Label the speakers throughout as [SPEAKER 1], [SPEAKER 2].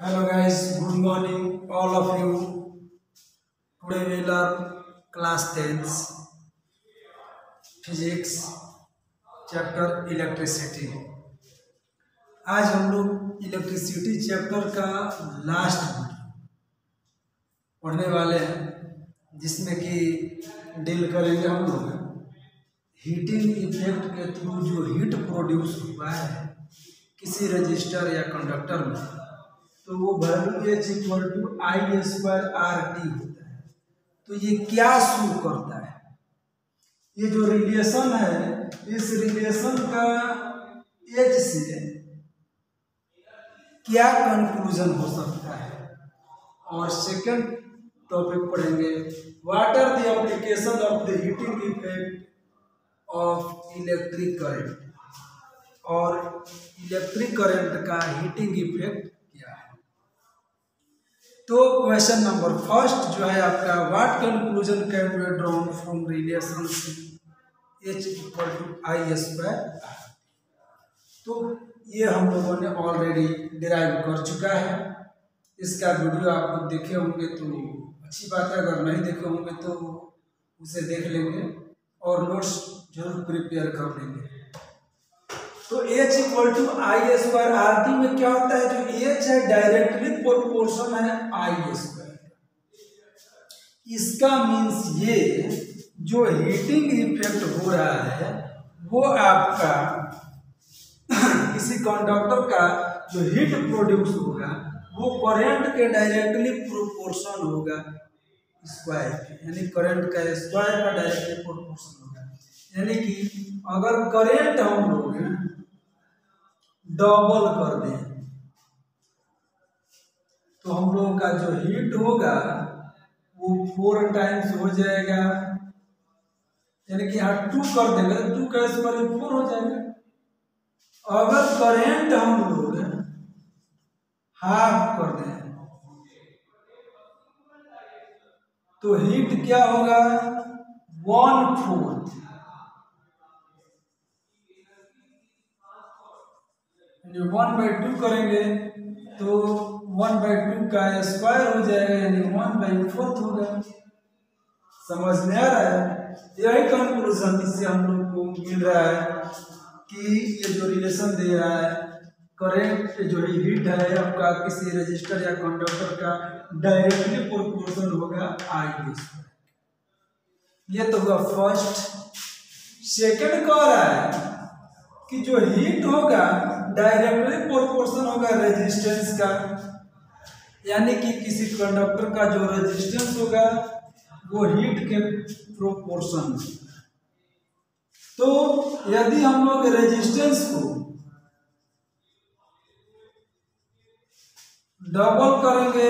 [SPEAKER 1] Hello guys, good morning all of you. Today we learn class 10th physics chapter electricity. आज हम लोग electricity chapter का last पढ़ने वाले हैं, जिसमें कि डील करेंगे हम लोग हीटिंग इफेक्ट के थ्रू जो हीट प्रोड्यूस हुआ है किसी रजिस्टर या कंडक्टर में, तो वो value H equal to I square RT होता है। तो ये क्या शो करता है, ये जो रिलेशन है, इस रिलेशन का H से क्या कंक्लूजन हो सकता है। और सेकंड टॉपिक पढ़ेंगे what are the application of the heating effect of electric current, और इलेक्ट्रिक करंट का हीटिंग इफेक्ट क्या है। तो क्वेश्चन नंबर फर्स्ट जो है आपका, what conclusion can be drawn from relationship H equal to I square. तो ये हम लोगों ने ऑलरेडी डिराइव कर चुका है। इसका वीडियो आप लोग देखे होंगे तो अच्छी बात है, अगर नहीं देखे होंगे तो उसे देख लेंगे और नोट्स जरूर प्रिपेयर कर लेंगे। तो H equal to I square RT में क्या होता है, जो H है डायरेक्टली प्रोपोर्शन है I स्क्वायर। इसका मीन्स ये जो हीटिंग इफेक्ट हो रहा है वो आपका किसी कंडक्टर का जो हीट प्रोड्यूस होगा वो करंट के डायरेक्टली प्रोपोर्शन होगा स्क्वायर के, यानी करंट का स्क्वायर का डायरेक्टली प्रोपोर्शन होगा। यानी कि अगर करंट हम लोग डबल कर दें तो हम लोगों का जो हीट होगा वो 4 टाइम्स हो जाएगा, यानी कि यहाँ 2 कर देंगे तो 2 का स्क्वायर 4 हो जाएगा। अगर करंट हम लोग हाफ कर दें तो हीट क्या होगा 1/4, 1/2 करेंगे तो 1/2 का स्क्वायर हो जाएगा, यानी 1/4 होगा। समझ में आ रहा है? यही कंक्लूजन इससे हम लोग को मिल रहा है कि ये जो रिलेशन दे रहा है करंट जो हीट है आपका किसी रजिस्टर या कंडक्टर का डायरेक्टली प्रोपोर्शनल होगा I स्क्वायर। ये तो हुआ फर्स्ट। सेकंड कह रहा है कि जो हीट होगा डायरेक्टली प्रोपोर्शनल होगा रेजिस्टेंस का, यानी कि किसी कंडक्टर का जो रेजिस्टेंस होगा वो हीट के प्रोपोर्शन। तो यदि हम लोग रेजिस्टेंस को डबल करेंगे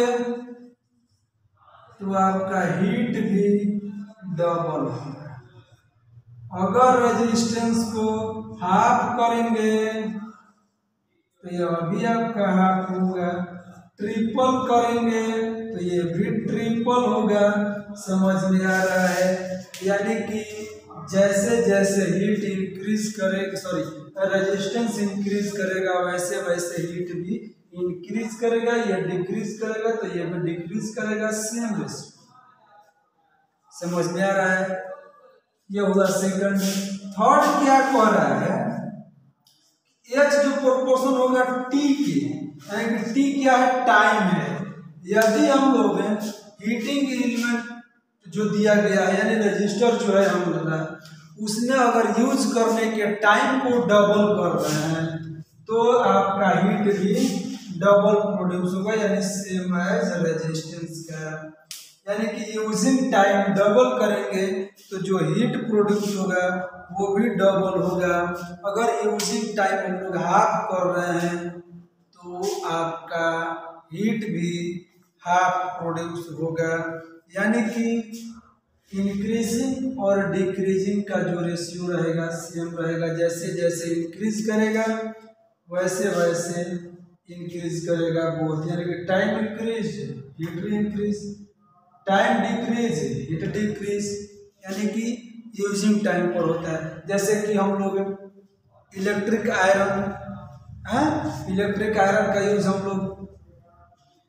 [SPEAKER 1] तो आपका हीट भी डबल होगा। अगर रेजिस्टेंस को हाफ करेंगे तो ये अभी आपका हाफ होगा, ट्रिपल करेंगे तो ये भी ट्रिपल होगा। समझ में आ रहा है? यानी कि जैसे जैसे हीट इंक्रीज करेगा, रेजिस्टेंस इंक्रीज करेगा, वैसे वैसे हीट भी इंक्रीज करेगा। ये डिक्रीज करेगा तो ये भी डिक्रीज करेगा, सेम रेशियो। समझ में आ रहा है? ये होगा सेकंड। थर्ड क्या कह रहा है, H जो प्रोपोर्शन होगा T के, यानी कि T क्या है, टाइम है। यदि हम लोग हीटिंग एलिमेंट जो दिया गया है यानी रजिस्टर जो है हम लोग उसमें अगर यूज करने के टाइम को डबल कर रहे हैं तो आपका हीट भी डबल प्रोड्यूस होगा, यानी सेम एज रेजिस्टेंस का। यानी कि यूजिंग टाइम डबल करेंगे तो जो हीट प्रोड्यूस होगा वो भी डबल होगा। अगर यूजिंग टाइम हम लोग हाफ कर रहे हैं तो आपका हीट भी हाफ प्रोड्यूस होगा। यानी कि इंक्रीजिंग और डिक्रीजिंग का जो रेशियो रहेगा सेम रहेगा। जैसे जैसे इंक्रीज करेगा वैसे वैसे इंक्रीज करेगा बोथ, यानी कि टाइम इंक्रीज हीट भी increase, time decrease heat decrease, यानी कि यूजिंग टाइम पर होता है। जैसे कि हम लोग इलेक्ट्रिक आयरन का यूज हम लोग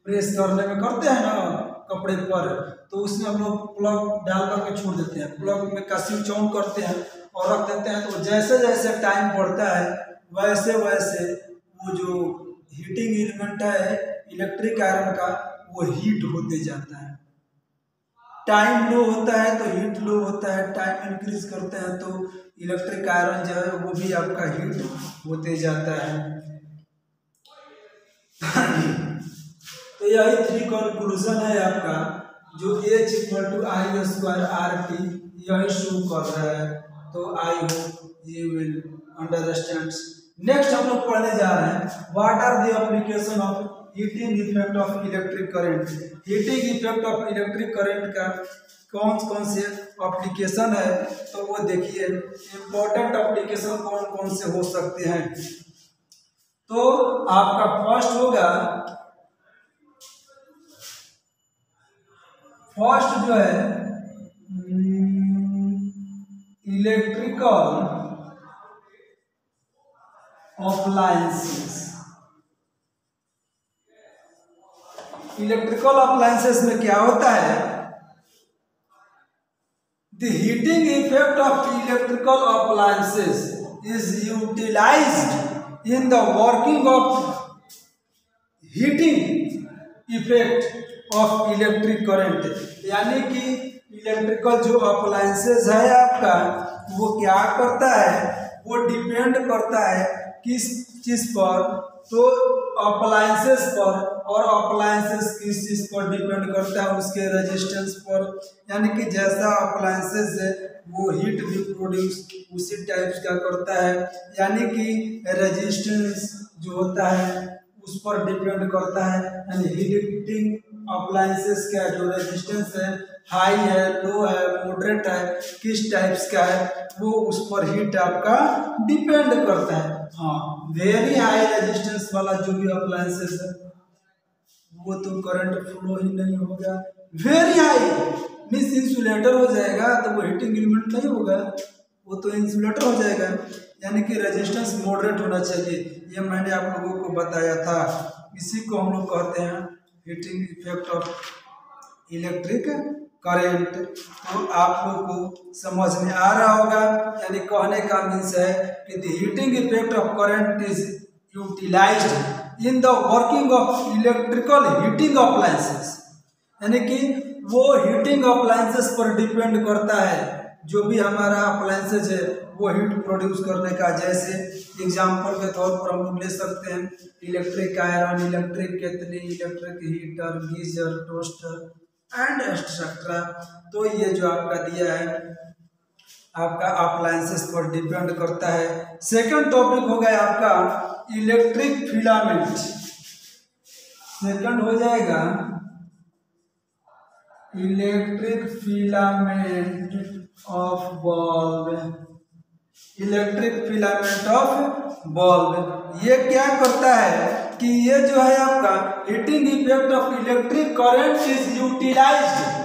[SPEAKER 1] प्रेस करने में करते हैं ना कपड़े पर, तो उसमें हम लोग प्लग डाल करके छोड़ देते हैं, प्लग में का स्विच ऑन करते हैं और रख देते हैं। तो जैसे जैसे टाइम बढ़ता है वैसे वैसे वो जो हीटिंग एलिमेंट है इलेक्ट्रिक आयरन का वो हीट होते जाता है। टाइम लो होता है तो हीट लो होता है, टाइम इंक्रीज करते हैं तो इलेक्ट्रिक आयरन जो है वो भी आपका हीट होते जाता है। तो यही 3 कंक्लूजन है आपका जो H = I²RT यही शो कर रहा है। तो I hope you will understand. Next हम लोग पढ़ने जा रहे हैं what are the application of heating effect of electric current. Heating effect of electric current का कौन कौन से एप्लीकेशन है, तो वो देखिए इम्पोर्टेंट एप्लीकेशन कौन कौन से हो सकते हैं। तो आपका फर्स्ट होगा, फर्स्ट जो है इलेक्ट्रिकल अप्लायंसेस। इलेक्ट्रिकल अप्लायंसेस में क्या होता है, the heating effect of electrical appliances is utilized in the working of heating effect of electric current. यानी कि इलेक्ट्रिकल जो अप्लायंसेस है आपका वो क्या करता है, वो डिपेंड करता है किस चीज पर, तो अप्लायंसेस पर, और अप्लायंसेस किस चीज पर डिपेंड करता है, उसके रेजिस्टेंस पर। यानी कि जैसा अप्लायंसेस है वो हीट भी प्रोड्यूस उसी टाइप का करता है। यानी कि रेजिस्टेंस जो होता है उस पर डिपेंड करता है। यानी हीटिंग अप्लायंसेस का जो रेजिस्टेंस है हाई है, लो है, मॉडरेट है, किस टाइप्स का है, वो उस पर हीट आपका डिपेंड करता है। हाँ, वेरी हाई रेजिस्टेंस वाला जो भी अप्लायंसेस है वो तो करंट फ्लो ही नहीं होगा। वेरी हाई मीन्स इंसुलेटर हो जाएगा, तो वो हीटिंग एलिमेंट नहीं होगा, वो तो इंसुलेटर हो जाएगा। यानी कि रेजिस्टेंस मॉडरेट होना चाहिए, ये मैंने आप लोगों को बताया था। इसी को हम लोग कहते हैं heating effect of electric current. तो आप लोग को समझ में आ रहा होगा, यानी कहने का मीन्स है कि the heating effect of current is utilized in the working of electrical heating appliances. यानी कि वो हीटिंग अप्लायंसेस पर डिपेंड करता है, जो भी हमारा अप्लायंसेस है वो हीट प्रोड्यूस करने का। जैसे एग्जांपल के तौर पर हम लोग ले सकते हैं इलेक्ट्रिक आयरन, इलेक्ट्रिक केतली, electric heater, geyser, toaster and etcetera. तो ये जो आपका दिया है आपका अप्लायंसेस पर डिपेंड करता है। सेकंड टॉपिक हो गया आपका इलेक्ट्रिक फिलामेंट। सेकंड हो जाएगा electric filament of bulb. Electric filament of bulb ये क्या करता है कि ये जो है आपका heating effect of electric current is utilized.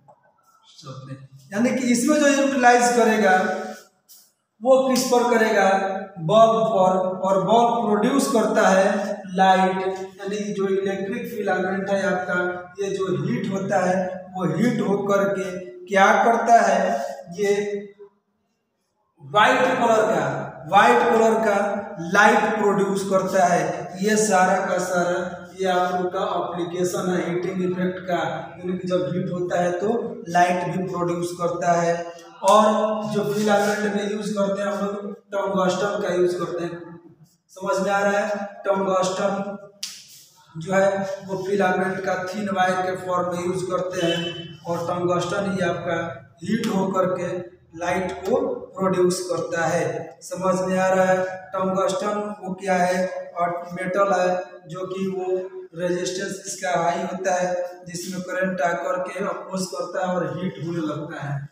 [SPEAKER 1] यानी कि इसमें जो यूटिलाइज करेगा वो किस पर करेगा, बल्ब पर, और बल्ब प्रोड्यूस करता है लाइट। यानी जो इलेक्ट्रिक फिलामेंट है आपका ये जो हीट होता है वो हीट होकर के क्या करता है, ये व्हाइट कलर का लाइट प्रोड्यूस करता है। ये सारा का सारा ये आप लोग का एप्लीकेशन है हीटिंग इफेक्ट का। यानी कि जब हीट होता है तो लाइट भी प्रोड्यूस करता है। और जो फिलामेंट में यूज करते हैं हम लोग टंगस्टन का यूज करते हैं। समझ में आ रहा है, टंगस्टन जो है वो फिलामेंट का थिन वायर के फॉर्म में यूज करते हैं, और टंगस्टन ही आपका हीट होकर के लाइट को प्रोड्यूस करता है। समझ में आ रहा है, टंगस्टन वो क्या है, और मेटल है जो कि वो रेजिस्टेंस इसका हाई होता है, जिसमें करंट आकर के अपोज करता है और हीट होने लगता है।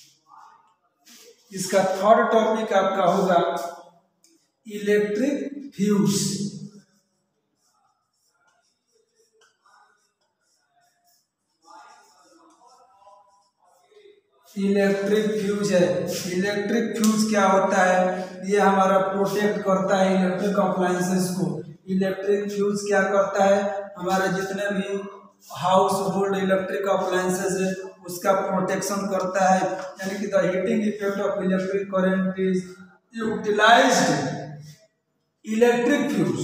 [SPEAKER 1] इसका थर्ड टॉपिक आपका होगा इलेक्ट्रिक फ्यूज। इलेक्ट्रिक फ्यूज है। इलेक्ट्रिक फ्यूज क्या होता है, ये हमारा प्रोटेक्ट करता है इलेक्ट्रिक अप्लायंसेस को। इलेक्ट्रिक फ्यूज क्या करता है, हमारे जितने भी हाउस होल्ड इलेक्ट्रिक अप्लायंसेस है उसका प्रोटेक्शन करता है, यानी कि the heating effect of electric current is utilized electric fuse,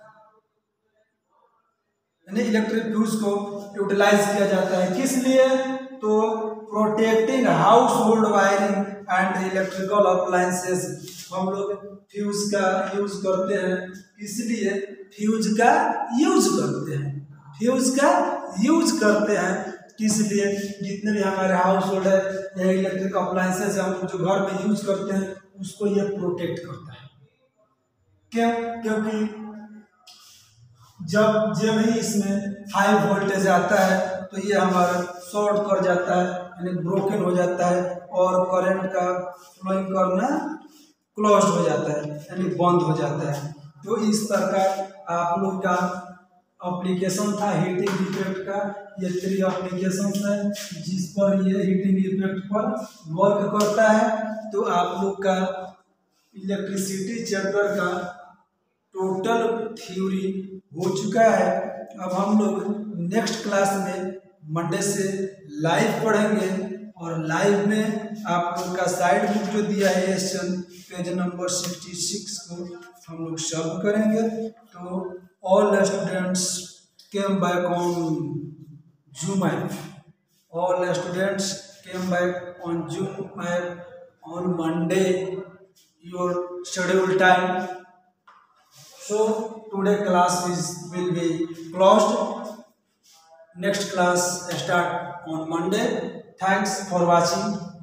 [SPEAKER 1] यानी इलेक्ट्रिक फ्यूज को यूटिलाइज किया जाता है। किस लिए, तो protecting household wiring and electrical appliances. हम लोग फ्यूज का यूज करते हैं, इसलिए फ्यूज का यूज करते हैं, फ्यूज का यूज करते हैं किस लिए, जितने भी हमारे हाउस होल्ड है या इलेक्ट्रिक अप्लायंसेस हम जो घर में यूज करते हैं उसको ये प्रोटेक्ट करता है। क्यों, क्योंकि जब ही इसमें हाई वोल्टेज आता है तो ये हमारा शॉर्ट कर जाता है, यानी ब्रोकन हो जाता है और करंट का फ्लोइंग करना क्लोज हो जाता है, यानी बंद हो जाता है। तो इस प्रकार आप लोग का एप्लीकेशन था हीटिंग इफेक्ट का, ये 3 एप्लीकेशन है जिस पर ये हीटिंग इफेक्ट पर वर्क करता है। तो आप लोग का इलेक्ट्रिसिटी चैप्टर का टोटल थ्योरी हो चुका है। अब हम लोग नेक्स्ट क्लास में मंडे से लाइव पढ़ेंगे और लाइव में आप लोग का साइड बुक जो दिया है क्वेश्चन पेज नंबर 66 को हम लोग सॉल्व करेंगे। तो all students came back on Zoom app, all students came back on Zoom app on Monday your scheduled time. So today class will be closed. Next class start on Monday. Thanks for watching.